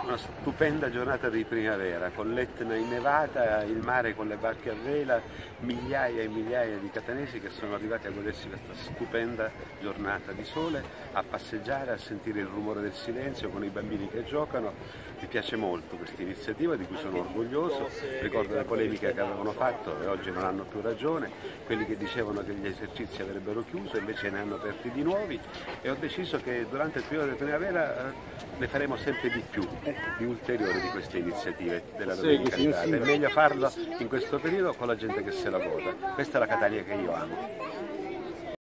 Una stupenda giornata di primavera, con l'Etna innevata, il mare con le barche a vela, migliaia e migliaia di catanesi che sono arrivati a godersi questa stupenda giornata di sole, a passeggiare, a sentire il rumore del silenzio con i bambini che giocano. Mi piace molto questa iniziativa di cui sono orgoglioso, ricordo le polemiche che avevano fatto e oggi non hanno più ragione, quelli che dicevano che gli esercizi avrebbero chiuso invece ne hanno aperti di nuovi e ho deciso che durante il periodo di primavera ne faremo sempre di più, di ulteriori di queste iniziative della domenica cantata. È meglio farlo in questo periodo con la gente che se la goda. Questa è la Catania che io amo.